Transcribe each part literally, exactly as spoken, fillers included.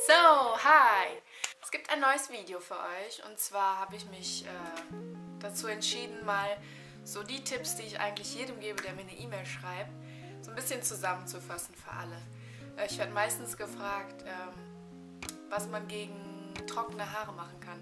So, hi! Es gibt ein neues Video für euch und zwar habe ich mich äh, dazu entschieden, mal so die Tipps, die ich eigentlich jedem gebe, der mir eine E-Mail schreibt, so ein bisschen zusammenzufassen für alle. Äh, ich werde meistens gefragt, ähm, was man gegen trockene Haare machen kann.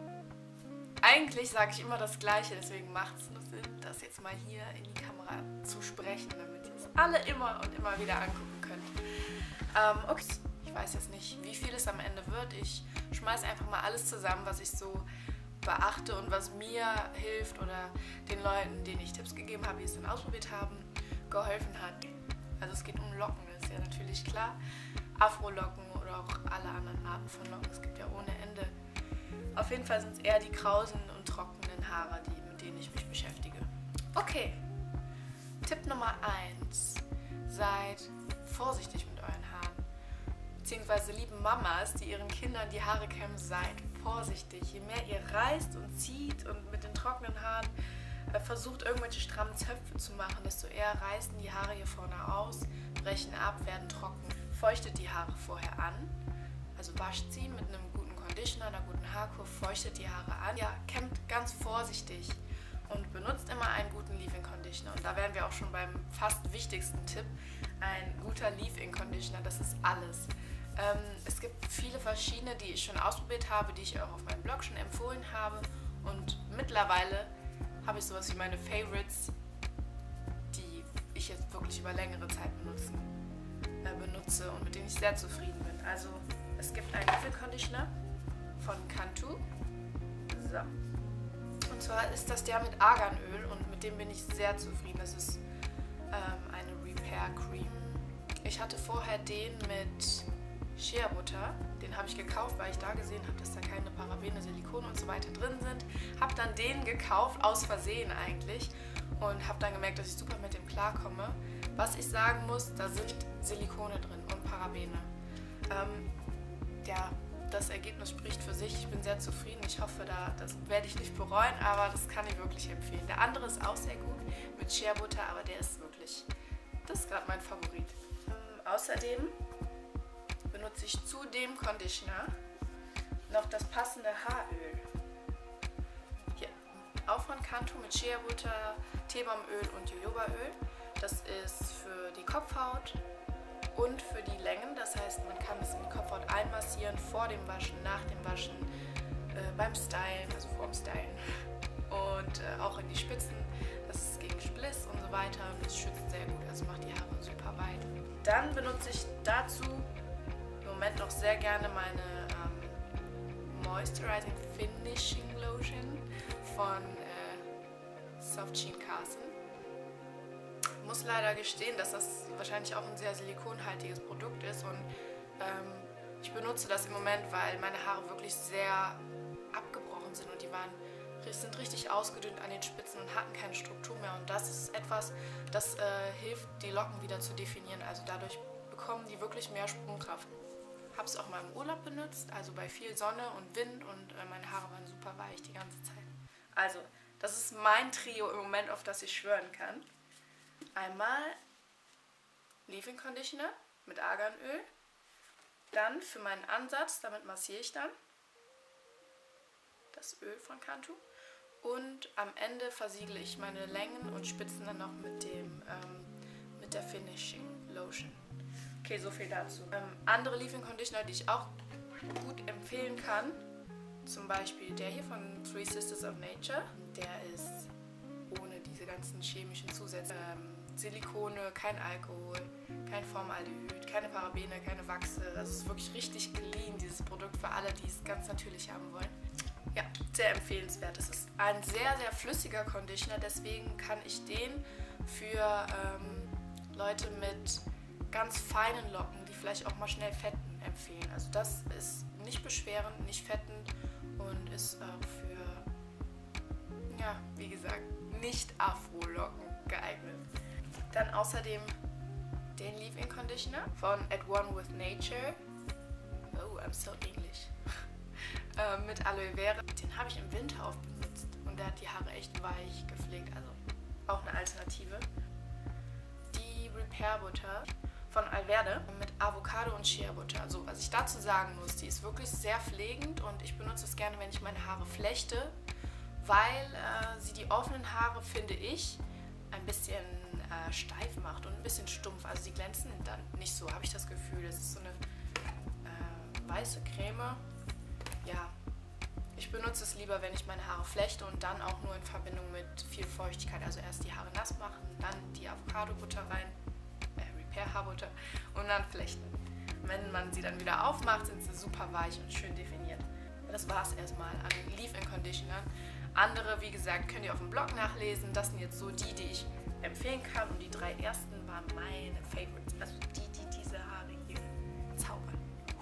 Eigentlich sage ich immer das Gleiche, deswegen macht es nur Sinn, das jetzt mal hier in die Kamera zu sprechen, damit ihr es alle immer und immer wieder angucken könnt. Ähm, okay. Ich weiß jetzt nicht, wie viel es am Ende wird. Ich schmeiße einfach mal alles zusammen, was ich so beachte und was mir hilft oder den Leuten, denen ich Tipps gegeben habe, die es dann ausprobiert haben, geholfen hat. Also es geht um Locken, das ist ja natürlich klar. Afro-Locken oder auch alle anderen Arten von Locken, es gibt ja ohne Ende. Auf jeden Fall sind es eher die krausen und trockenen Haare, die, mit denen ich mich beschäftige. Okay, Tipp Nummer eins. Seid vorsichtig mit euren Haaren. Beziehungsweise lieben Mamas, die ihren Kindern die Haare kämmen, seid vorsichtig. Je mehr ihr reißt und zieht und mit den trockenen Haaren äh, versucht, irgendwelche strammen Zöpfe zu machen, desto eher reißen die Haare hier vorne aus, brechen ab, werden trocken. Feuchtet die Haare vorher an, also wascht sie mit einem guten Conditioner, einer guten Haarkur, feuchtet die Haare an. Ja, kämmt ganz vorsichtig und benutzt immer einen guten Leave-In-Conditioner. Und da wären wir auch schon beim fast wichtigsten Tipp. Ein guter Leave-In-Conditioner, das ist alles. Ähm, es gibt viele verschiedene, die ich schon ausprobiert habe, die ich auch auf meinem Blog schon empfohlen habe. Und mittlerweile habe ich sowas wie meine Favorites, die ich jetzt wirklich über längere Zeit benutzen, äh, benutze und mit denen ich sehr zufrieden bin. Also es gibt einen Leave-In-Conditioner von Cantu. So. Und zwar ist das der mit Arganöl und mit dem bin ich sehr zufrieden. Das ist ähm, eine Repair Cream. Ich hatte vorher den mit Shea Butter, den habe ich gekauft, weil ich da gesehen habe, dass da keine Parabene, Silikone und so weiter drin sind. Habe dann den gekauft, aus Versehen eigentlich, und habe dann gemerkt, dass ich super mit dem klarkomme. Was ich sagen muss, da sind Silikone drin und Parabene. Ähm, ja, das Ergebnis spricht für sich. Ich bin sehr zufrieden. Ich hoffe, da, das werde ich nicht bereuen, aber das kann ich wirklich empfehlen. Der andere ist auch sehr gut mit Shea Butter, aber der ist wirklich, das ist gerade mein Favorit. Ähm, außerdem benutze ich zu dem Conditioner noch das passende Haaröl. Hier, auch von Cantu mit Shea Butter, Teebaumöl und Jojobaöl. Das ist für die Kopfhaut und für die Längen. Das heißt, man kann es in die Kopfhaut einmassieren, vor dem Waschen, nach dem Waschen, äh, beim Stylen, also vorm Stylen. Und äh, auch in die Spitzen. Das ist gegen Spliss und so weiter. Und das schützt sehr gut, also macht die Haare super weit. Dann benutze ich dazu im Moment noch sehr gerne meine ähm, Moisturizing Finishing Lotion von äh, Soft Sheen Carson. Ich muss leider gestehen, dass das wahrscheinlich auch ein sehr silikonhaltiges Produkt ist und ähm, ich benutze das im Moment, weil meine Haare wirklich sehr abgebrochen sind und die waren, sind richtig ausgedünnt an den Spitzen und hatten keine Struktur mehr, und das ist etwas, das äh, hilft, die Locken wieder zu definieren, also dadurch bekommen die wirklich mehr Sprungkraft. Habe es auch mal im Urlaub benutzt, also bei viel Sonne und Wind, und äh, meine Haare waren super weich die ganze Zeit. Also, das ist mein Trio im Moment, auf das ich schwören kann. Einmal Leave-In Conditioner mit Arganöl, dann für meinen Ansatz, damit massiere ich dann das Öl von Cantu, und am Ende versiegle ich meine Längen und Spitzen dann noch mit, dem, ähm, mit der Finishing Lotion. Okay, so viel dazu. Ähm, andere Leave-In Conditioner, die ich auch gut empfehlen kann, zum Beispiel der hier von Three Sisters of Nature. Der ist ohne diese ganzen chemischen Zusätze. Ähm, Silikone, kein Alkohol, kein Formaldehyd, keine Parabene, keine Wachse. Das ist wirklich richtig clean, dieses Produkt, für alle, die es ganz natürlich haben wollen. Ja, sehr empfehlenswert. Es ist ein sehr, sehr flüssiger Conditioner, deswegen kann ich den für ähm, Leute mit ganz feinen Locken, die vielleicht auch mal schnell fetten, empfehlen. Also das ist nicht beschwerend, nicht fettend und ist auch für, ja, wie gesagt, nicht Afro-Locken geeignet. Dann außerdem den Leave-In Conditioner von At One With Nature. Oh, I'm so English. äh, mit Aloe Vera. Den habe ich im Winter oft benutzt und der hat die Haare echt weich gepflegt, also auch eine Alternative. Die Repair Butter von Alverde mit Avocado und Shea Butter. Also was ich dazu sagen muss, die ist wirklich sehr pflegend und ich benutze es gerne, wenn ich meine Haare flechte, weil äh, sie die offenen Haare, finde ich, ein bisschen äh, steif macht und ein bisschen stumpf. Also sie glänzen dann nicht so, habe ich das Gefühl. Das ist so eine äh, weiße Creme. Ja, ich benutze es lieber, wenn ich meine Haare flechte und dann auch nur in Verbindung mit viel Feuchtigkeit. Also erst die Haare nass machen, dann die Avocado-Butter rein, äh, Repair-Haarbutter und dann flechten. Wenn man sie dann wieder aufmacht, sind sie super weich und schön definiert. Das war es erstmal an Leave-In-Conditionern. Andere, wie gesagt, könnt ihr auf dem Blog nachlesen. Das sind jetzt so die, die ich empfehlen kann. Und die drei ersten waren meine Favorites. Also die, die diese Haare hier zaubern.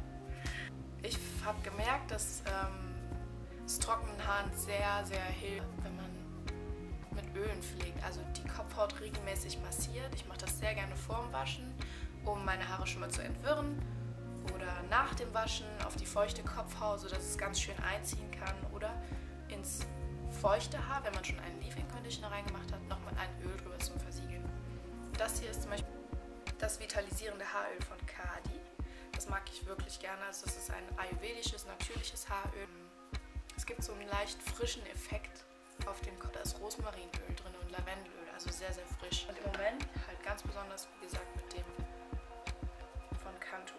Ich habe gemerkt, dass ähm, es trockenen Haaren sehr, sehr hilft, wenn man mit Ölen pflegt. Also die Kopfhaut regelmäßig massiert. Ich mache das sehr gerne vorm Waschen, um meine Haare schon mal zu entwirren. Oder nach dem Waschen auf die feuchte Kopfhaut, sodass es ganz schön einziehen kann. Oder ins feuchte Haar, wenn man schon einen Leave-In-Conditioner reingemacht hat, nochmal ein Öl drüber zum Versiegeln. Das hier ist zum Beispiel das vitalisierende Haaröl von Kadi. Das mag ich wirklich gerne. Also das ist ein ayurvedisches, natürliches Haaröl. Es gibt so einen leicht frischen Effekt auf dem Kopf. Da ist Rosmarinöl drin und Lavendelöl, also sehr, sehr frisch. Und im Moment halt ganz besonders, wie gesagt, mit dem von Cantu.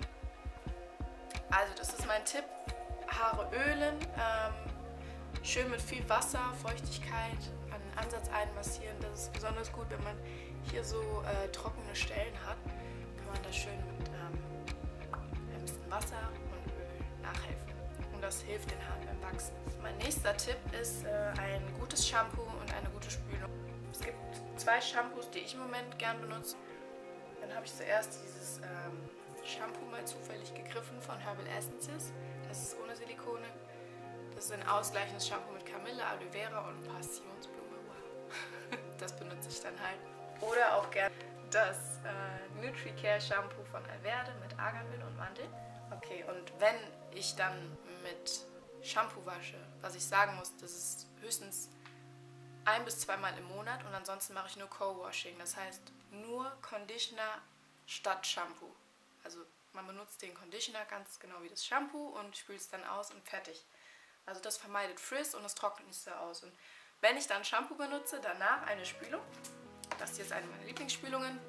Also das ist mein Tipp. Haare ölen. Ähm, Schön mit viel Wasser, Feuchtigkeit an den Ansatz einmassieren. Das ist besonders gut, wenn man hier so äh, trockene Stellen hat. Kann man da schön mit ähm, ein bisschen Wasser und Öl nachhelfen. Und das hilft den Haaren beim Wachsen. Mein nächster Tipp ist äh, ein gutes Shampoo und eine gute Spülung. Es gibt zwei Shampoos, die ich im Moment gern benutze. Dann habe ich zuerst dieses ähm, Shampoo mal zufällig gegriffen von Herbal Essences. Das ist ohne Silikone. Das ist ein ausgleichendes Shampoo mit Kamille, Aloe Vera und Passionsblume. Wow. Das benutze ich dann halt. Oder auch gerne das äh, Nutricare Shampoo von Alverde mit Arganöl und Mandel. Okay, und wenn ich dann mit Shampoo wasche, was ich sagen muss, das ist höchstens ein bis zweimal im Monat und ansonsten mache ich nur Co-Washing. Das heißt nur Conditioner statt Shampoo. Also man benutzt den Conditioner ganz genau wie das Shampoo und spült es dann aus und fertig. Also das vermeidet Frizz und es trocknet nicht so aus. Und wenn ich dann Shampoo benutze, danach eine Spülung. Das hier ist eine meiner Lieblingsspülungen.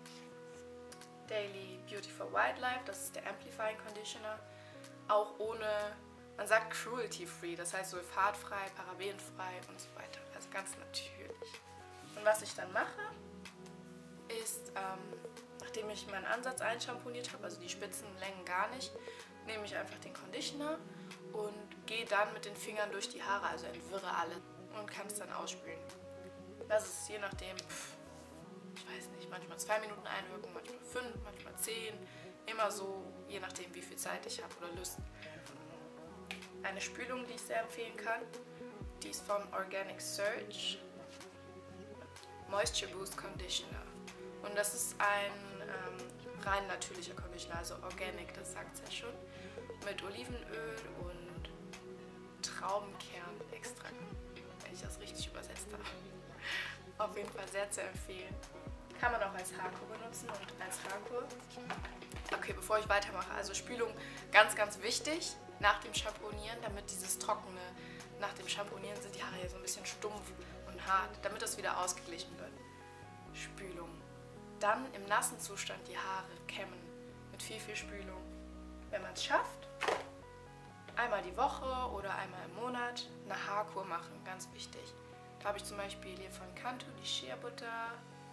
Daily Beauty for Wildlife, das ist der Amplifying Conditioner. Auch ohne, man sagt cruelty-free, das heißt sulfatfrei, parabenfrei und so weiter. Also ganz natürlich. Und was ich dann mache, ist, ähm, nachdem ich meinen Ansatz einschamponiert habe, also die Spitzenlängen gar nicht, nehme ich einfach den Conditioner und gehe dann mit den Fingern durch die Haare, also entwirre alle und kann es dann ausspülen. Das ist je nachdem, pff, ich weiß nicht, manchmal zwei Minuten einwirken, manchmal fünf, manchmal zehn, immer so, je nachdem wie viel Zeit ich habe oder Lust. Eine Spülung, die ich sehr empfehlen kann, die ist von Organic Surge Moisture Boost Conditioner. Und das ist ein ähm, rein natürlicher Conditioner, also organic, das sagt es ja schon, mit Olivenöl und Traubenkernextrakt, wenn ich das richtig übersetzt habe. Auf jeden Fall sehr zu empfehlen. Kann man auch als Haarkur benutzen und als Haarkur. Okay, bevor ich weitermache, also Spülung ganz, ganz wichtig nach dem Schamponieren, damit dieses Trockene, nach dem Schamponieren sind die Haare hier so ein bisschen stumpf und hart, damit das wieder ausgeglichen wird. Spülung. Dann im nassen Zustand die Haare kämmen mit viel, viel Spülung. Wenn man es schafft, einmal die Woche oder einmal im Monat eine Haarkur machen, ganz wichtig. Da habe ich zum Beispiel hier von Cantu die Shea Butter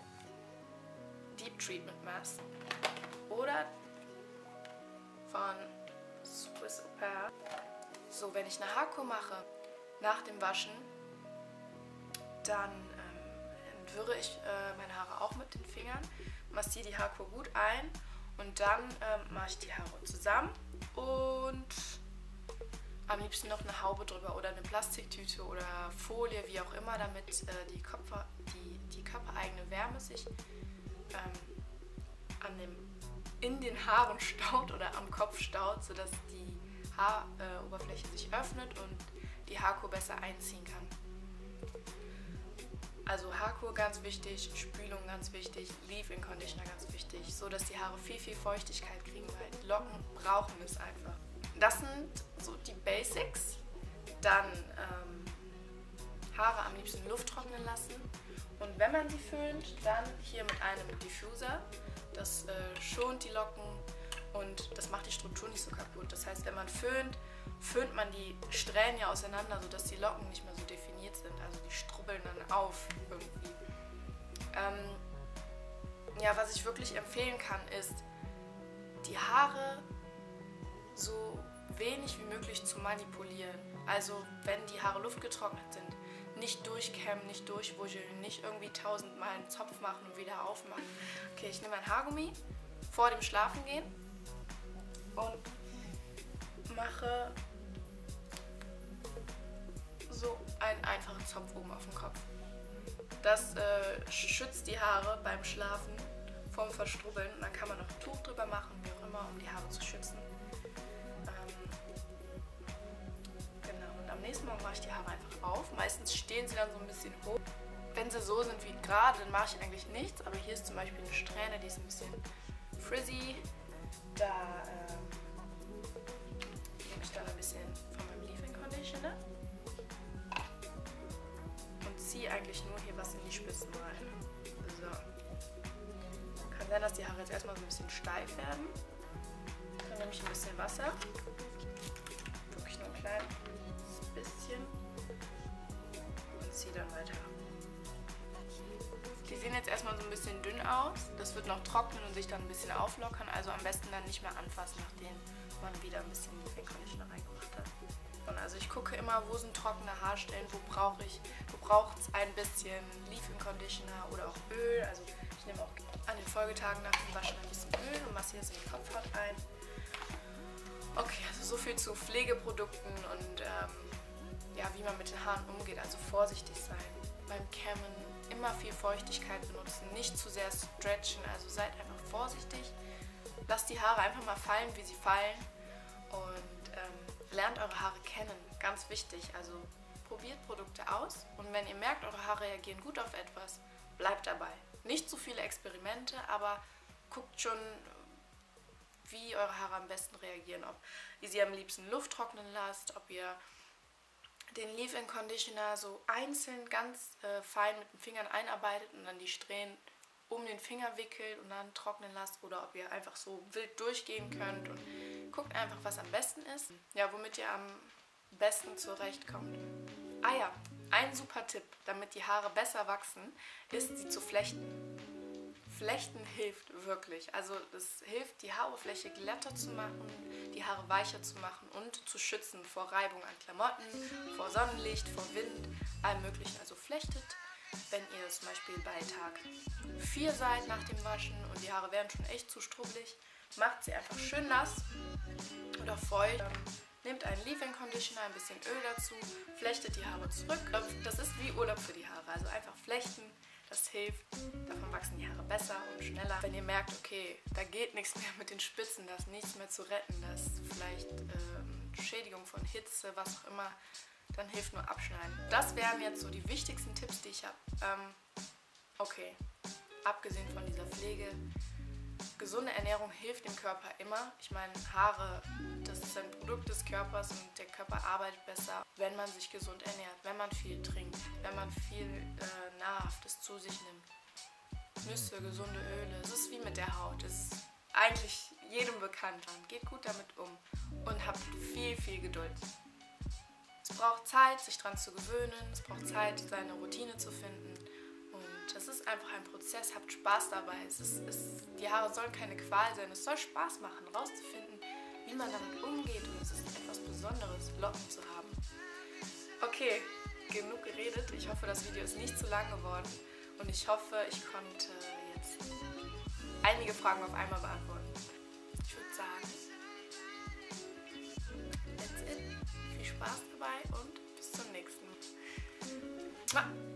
Deep Treatment Mask oder von Swiss Au Pair. So, wenn ich eine Haarkur mache nach dem Waschen, dann ähm, entwirre ich äh, meine Haare auch mit den Fingern, massiere die Haarkur gut ein und dann ähm, mache ich die Haare zusammen und am liebsten noch eine Haube drüber oder eine Plastiktüte oder Folie, wie auch immer, damit äh, die, Kopf, die, die körpereigene Wärme sich ähm, an dem, in den Haaren staut oder am Kopf staut, sodass die Haaroberfläche äh, sich öffnet und die Haarkur besser einziehen kann. Also Haarkur ganz wichtig, Spülung ganz wichtig, Leave-In Conditioner ganz wichtig, so dass die Haare viel, viel Feuchtigkeit kriegen, weil Locken brauchen es einfach. Das sind so die Basics. Dann ähm, Haare am liebsten Luft trocknen lassen. Und wenn man sie föhnt, dann hier mit einem Diffuser. Das äh, schont die Locken und das macht die Struktur nicht so kaputt. Das heißt, wenn man föhnt, föhnt man die Strähnen ja auseinander, sodass die Locken nicht mehr so definiert sind. Also die strubbeln dann auf irgendwie. Ähm, ja, was ich wirklich empfehlen kann, ist, die Haare so wenig wie möglich zu manipulieren. Also wenn die Haare luftgetrocknet sind, nicht durchkämmen, nicht durchwuscheln, nicht irgendwie tausendmal einen Zopf machen und wieder aufmachen. Okay, ich nehme ein Haargummi vor dem Schlafengehen und mache so einen einfachen Zopf oben auf dem Kopf. Das äh, schützt die Haare beim Schlafen vom Verstrubbeln. Dann kann man noch ein Tuch drüber machen, wie auch immer, um die Haare zu schützen. Am nächsten Morgen mache ich die Haare einfach auf. Meistens stehen sie dann so ein bisschen hoch. Wenn sie so sind wie gerade, dann mache ich eigentlich nichts. Aber hier ist zum Beispiel eine Strähne, die ist ein bisschen frizzy. Da ähm, nehme ich dann ein bisschen von meinem Leave-In Conditioner und ziehe eigentlich nur hier was in die Spitzen rein. So. Kann sein, dass die Haare jetzt erstmal so ein bisschen steif werden. Dann nehme ich ein bisschen Wasser. Wirklich nur ein kleines bisschen und ziehe dann weiter. Die sehen jetzt erstmal so ein bisschen dünn aus. Das wird noch trocknen und sich dann ein bisschen auflockern. Also am besten dann nicht mehr anfassen, nachdem man wieder ein bisschen Leave-In Conditioner reingemacht hat. Und also ich gucke immer, wo sind trockene Haarstellen, wo brauche ich, wo braucht es ein bisschen Leave-In Conditioner oder auch Öl. Also ich nehme auch an den Folgetagen nach dem Waschen ein bisschen Öl und massiere es in die Kopfhaut ein. Okay, also so viel zu Pflegeprodukten und ähm, ja, wie man mit den Haaren umgeht. Also vorsichtig sein beim Kämmen, immer viel Feuchtigkeit benutzen, nicht zu sehr stretchen, also seid einfach vorsichtig. Lasst die Haare einfach mal fallen, wie sie fallen und ähm, lernt eure Haare kennen, ganz wichtig. Also probiert Produkte aus und wenn ihr merkt, eure Haare reagieren gut auf etwas, bleibt dabei. Nicht zu viele Experimente, aber guckt schon, wie eure Haare am besten reagieren, ob ihr sie am liebsten Luft trocknen lasst, ob ihr den Leave-In Conditioner so einzeln ganz äh, fein mit den Fingern einarbeitet und dann die Strähnen um den Finger wickelt und dann trocknen lasst oder ob ihr einfach so wild durchgehen könnt und guckt einfach, was am besten ist. Ja, womit ihr am besten zurechtkommt. Ah ja, ein super Tipp, damit die Haare besser wachsen, ist, sie zu flechten. Flechten hilft wirklich. Also es hilft, die Haaroberfläche glatter zu machen, die Haare weicher zu machen und zu schützen vor Reibung an Klamotten, vor Sonnenlicht, vor Wind, allem möglichen. Also flechtet, wenn ihr zum Beispiel bei Tag vier seid nach dem Waschen und die Haare werden schon echt zu strubbelig, macht sie einfach schön nass oder feucht. Nehmt einen Leave-In Conditioner, ein bisschen Öl dazu, flechtet die Haare zurück. Das ist wie Urlaub für die Haare, also einfach flechten. Das hilft, davon wachsen die Haare besser und schneller. Wenn ihr merkt, okay, da geht nichts mehr mit den Spitzen, da ist nichts mehr zu retten, da ist vielleicht ähm, Schädigung von Hitze, was auch immer, dann hilft nur abschneiden. Das wären jetzt so die wichtigsten Tipps, die ich habe. Ähm, okay, abgesehen von dieser Pflege, gesunde Ernährung hilft dem Körper immer. Ich meine, Haare, das ist ein Produkt des Körpers und der Körper arbeitet besser, wenn man sich gesund ernährt, wenn man viel trinkt, wenn man viel äh, Nahrhaftes zu sich nimmt. Nüsse, gesunde Öle, es ist wie mit der Haut. Es ist eigentlich jedem bekannt. Geht gut damit um und habt viel, viel Geduld. Es braucht Zeit, sich daran zu gewöhnen, es braucht Zeit, seine Routine zu finden. Das ist einfach ein Prozess, habt Spaß dabei. Es ist, es, die Haare sollen keine Qual sein, es soll Spaß machen, rauszufinden, wie man damit umgeht. Und es ist etwas Besonderes, Locken zu haben. Okay, genug geredet. Ich hoffe, das Video ist nicht zu lang geworden. Und ich hoffe, ich konnte jetzt einige Fragen auf einmal beantworten. Ich würde sagen, that's it. Viel Spaß dabei und bis zum nächsten Mal.